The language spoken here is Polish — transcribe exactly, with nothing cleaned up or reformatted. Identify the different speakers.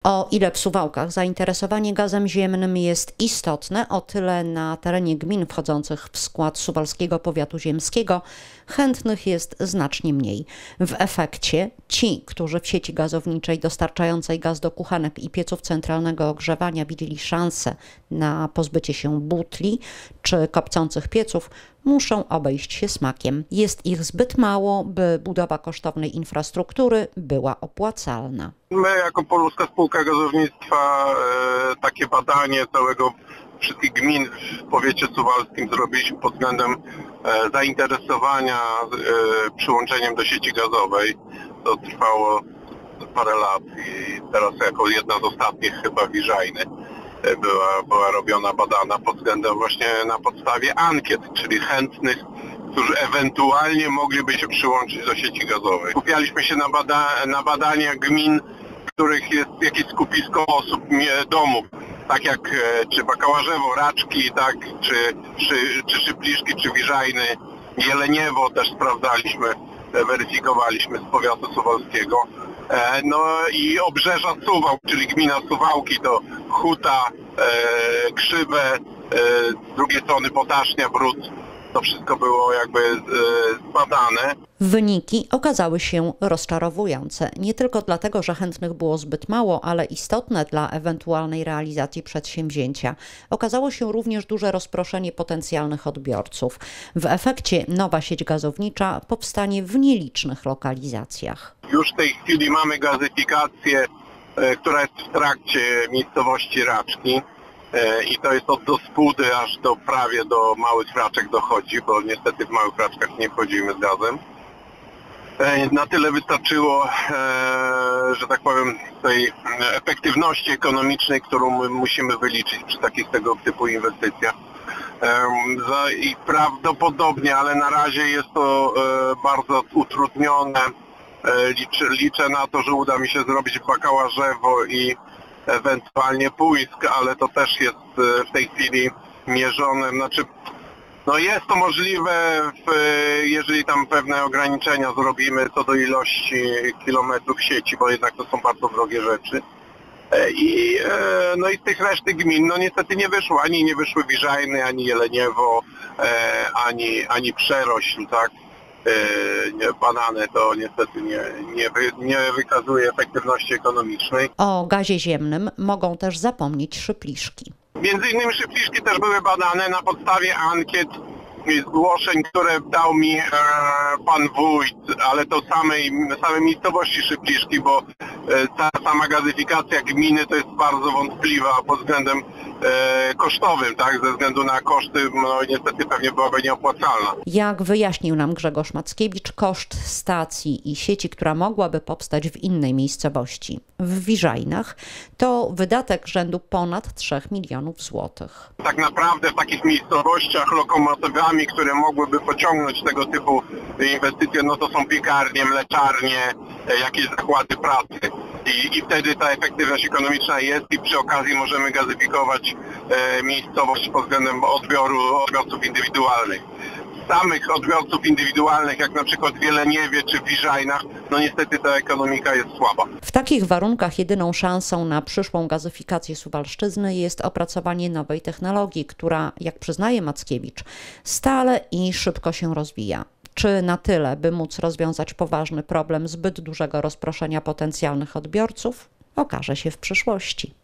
Speaker 1: O ile w Suwałkach zainteresowanie gazem ziemnym jest istotne, o tyle na terenie gmin wchodzących w skład suwalskiego powiatu ziemskiego chętnych jest znacznie mniej. W efekcie ci, którzy w sieci gazowniczej dostarczającej gaz do kuchenek i pieców centralnego ogrzewania widzieli szansę na pozbycie się butli czy kopcących pieców, muszą obejść się smakiem. Jest ich zbyt mało, by budowa kosztownej infrastruktury była opłacalna.
Speaker 2: My jako Polska Spółka Gazownictwa e, takie badanie całego wszystkich gmin w powiecie suwalskim zrobiliśmy pod względem e, zainteresowania e, przyłączeniem do sieci gazowej. To trwało parę lat i teraz jako jedna z ostatnich chyba Wiżajny e, była, była robiona badana pod względem właśnie na podstawie ankiet, czyli chętnych, którzy ewentualnie mogliby się przyłączyć do sieci gazowej. Skupialiśmy się na, bada na badaniach gmin, w których jest jakieś skupisko osób, domów, tak jak e, czy Bakałażewo, Raczki, tak, czy, czy, czy Szypliszki, czy Wiżajny, Jeleniewo też sprawdzaliśmy, e, weryfikowaliśmy z powiatu suwalskiego. E, no i obrzeża Suwałk, czyli gmina Suwałki, to Huta, e, Krzywe, e, z drugiej strony Potasznia, Brud. To wszystko było jakby zbadane.
Speaker 1: Wyniki okazały się rozczarowujące. Nie tylko dlatego, że chętnych było zbyt mało, ale istotne dla ewentualnej realizacji przedsięwzięcia. Okazało się również duże rozproszenie potencjalnych odbiorców. W efekcie nowa sieć gazownicza powstanie w nielicznych lokalizacjach.
Speaker 2: Już w tej chwili mamy gazyfikację, która jest w trakcie miejscowości Raczki. I to jest od Dospódy aż do prawie do Małych Raczek dochodzi, bo niestety w Małych Raczkach nie wchodzimy z gazem. Na tyle wystarczyło, że tak powiem, tej efektywności ekonomicznej, którą musimy wyliczyć przy takich tego typu inwestycjach. I prawdopodobnie, ale na razie jest to bardzo utrudnione. Liczę, liczę na to, że uda mi się zrobić Bakałażewo i ewentualnie Puńsk, ale to też jest w tej chwili mierzone, znaczy no jest to możliwe, w, jeżeli tam pewne ograniczenia zrobimy co do ilości kilometrów sieci, bo jednak to są bardzo drogie rzeczy. I, no i z tych reszty gmin, no niestety nie wyszło, ani nie wyszły Wiżajny, ani Jeleniewo, ani, ani Przerośl, tak. Banany to niestety nie, nie, wy, nie wykazuje efektywności ekonomicznej.
Speaker 1: O gazie ziemnym mogą też zapomnieć Szypliszki.
Speaker 2: Między innymi Szypliszki też były badane na podstawie ankiet i zgłoszeń, które dał mi e, pan wójt, ale to samej, samej miejscowości Szypliszki, bo e, ta sama gazyfikacja gminy to jest bardzo wątpliwa pod względem e, kosztowym, tak, ze względu na koszty, no niestety pewnie byłaby nieopłacalna.
Speaker 1: Jak wyjaśnił nam Grzegorz Mackiewicz, koszt stacji i sieci, która mogłaby powstać w innej miejscowości, w Wiżajnach, to wydatek rzędu ponad trzech milionów złotych.
Speaker 2: Tak naprawdę w takich miejscowościach lokomotywami, które mogłyby pociągnąć tego typu inwestycje, no to są piekarnie, mleczarnie, jakieś zakłady pracy. I, i wtedy ta efektywność ekonomiczna jest i przy okazji możemy gazyfikować e, miejscowość pod względem odbioru odbiorców indywidualnych. Samych odbiorców indywidualnych, jak na przykład w Jeleniewie czy w Wiżajnach, no niestety ta ekonomika jest słaba.
Speaker 1: W takich warunkach jedyną szansą na przyszłą gazyfikację Suwalszczyzny jest opracowanie nowej technologii, która, jak przyznaje Mackiewicz, stale i szybko się rozwija. Czy na tyle, by móc rozwiązać poważny problem zbyt dużego rozproszenia potencjalnych odbiorców, okaże się w przyszłości.